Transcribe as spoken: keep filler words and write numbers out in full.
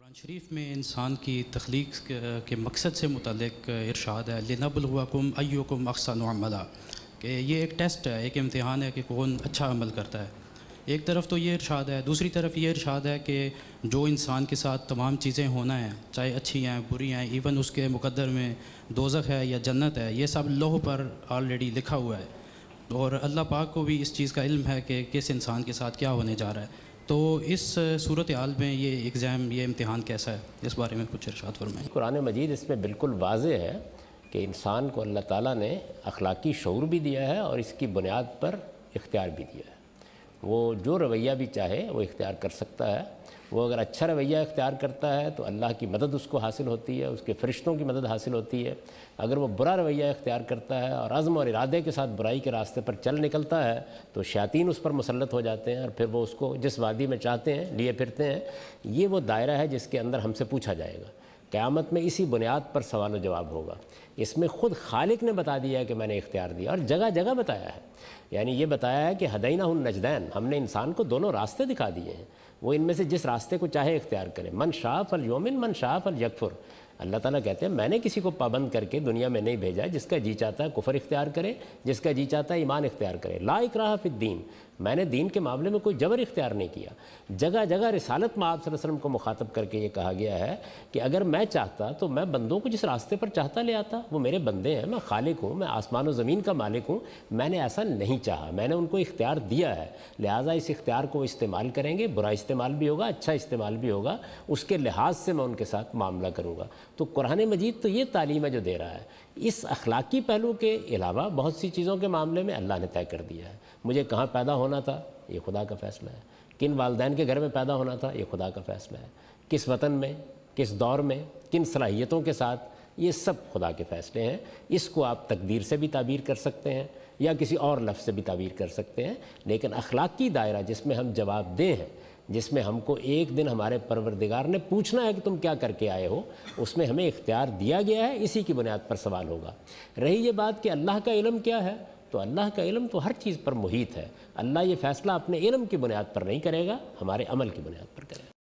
قرآن شریف میں انسان کی تخلیق کے مقصد سے متعلق ارشاد ہے لِنَبْلُوَكُمْ أَيُّكُمْ أَحْسَنُ عَمَلًا، کہ یہ ایک ٹیسٹ ہے، ایک امتحان ہے کہ کون اچھا عمل کرتا ہے۔ ایک طرف تو یہ ارشاد ہے، دوسری طرف یہ ارشاد ہے کہ جو انسان کے ساتھ تمام چیزیں ہونا ہیں، چاہے اچھی ہیں بری ہیں، ایون اس کے مقدر میں دوزخ ہے یا جنت ہے، یہ سب لوح پر آلریڈی لکھا ہوا ہے، اور اللہ پاک کو بھی اس چیز کا علم ہے کہ کس انسان کے ساتھ کیا ہونے جا رہا ہے۔ تو اس صورتحال میں یہ ایگزام، یہ امتحان کیسا ہے، اس بارے میں کچھ ارشاد فرمائیں۔ قرآن مجید اس میں بالکل واضح ہے کہ انسان کو اللہ تعالیٰ نے اخلاقی شعور بھی دیا ہے اور اس کی بنیاد پر اختیار بھی دیا ہے۔ وہ جو رویہ بھی چاہے وہ اختیار کر سکتا ہے۔ وہ اگر اچھا رویہ اختیار کرتا ہے تو اللہ کی مدد اس کو حاصل ہوتی ہے، اس کے فرشتوں کی مدد حاصل ہوتی ہے۔ اگر وہ برا رویہ اختیار کرتا ہے اور عزم اور ارادے کے ساتھ برائی کے راستے پر چل نکلتا ہے تو شیاطین اس پر مسلط ہو جاتے ہیں اور پھر وہ اس کو جس وادی میں چاہتے ہیں لیے پھرتے ہیں۔ یہ وہ دائرہ ہے جس کے اندر ہم سے پوچھا جائے گا۔ قیامت میں اسی بنیاد پر سوال و جواب ہوگا۔ اس میں خود خالق نے بتا دیا ہے کہ میں نے اختیار دیا، اور جگہ جگہ بتایا ہے۔ یعنی یہ بتایا ہے کہ ہدینہ النجدین، ہم نے انسان کو دونوں راستے دکھا دیے ہیں، وہ ان میں سے جس راستے کو چاہے اختیار کرے۔ من شاء فلیؤمن من شاء فلیکفر۔ اللہ تعالیٰ کہتے ہیں میں نے کسی کو پابند کر کے دنیا میں نہیں بھیجا، جس کا جی چاہتا ہے کفر اختیار کرے، جس کا جی چاہتا ہے ایمان اختیار کرے۔ لا اکراہ فی الدین، میں نے دین کے معاملے میں کوئی جبر اختیار نہیں کیا۔ جگہ جگہ رسالت میں آپ صلی اللہ علیہ وسلم کو مخاطب کر کے یہ کہا گیا ہے کہ اگر میں چاہتا تو میں بندوں کو جس راستے پر چاہتا لے آتا۔ وہ میرے بندے ہیں، میں خالق ہوں، میں آسمان و زمین کا مالک ہوں، میں نے ایسا نہیں چاہا، میں نے ان کو اختیار دیا ہے، لہٰذا اس اختیار کو استعمال کریں گے۔ برا استعمال بھی ہوگا، اچھا استعمال بھی ہوگا، اس کے لحاظ سے میں ان کے ساتھ معاملہ کروں گا۔ تو قرآن مجید تو یہ تعلیم ہے جو دے رہا ہے۔ اس اخلاقی پہلو کے علاوہ بہت سی چیزوں کے معاملے میں اللہ نے طے کر دیا ہے۔ مجھے کہاں پیدا ہونا تھا، یہ خدا کا فیصلہ ہے۔ کن والدین کے گھر میں پیدا ہونا تھا، یہ خدا کا فیصلہ ہے۔ کس وطن میں، کس دور میں، کن صلاحیتوں کے ساتھ، یہ سب خدا کے فیصلے ہیں۔ اس کو آپ تقدیر سے بھی تعبیر کر سکتے ہیں یا کسی اور لفظ سے بھی تعبیر کر سکتے ہیں، لیکن اخلاقی دائرہ جس میں ہم جواب دیں ہیں، جس میں ہم کو ایک دن ہمارے پروردگار نے پوچھنا ہے کہ تم کیا کر کے آئے ہو، اس میں ہمیں اختیار دیا گیا ہے، اسی کی بنیاد پر سوال ہوگا۔ رہی یہ بات کہ اللہ کا علم کیا ہے، تو اللہ کا علم تو ہر چیز پر محیط ہے۔ اللہ یہ فیصلہ اپنے علم کی بنیاد پر نہیں کرے گا، ہمارے عمل کی بنیاد پر کرے گا۔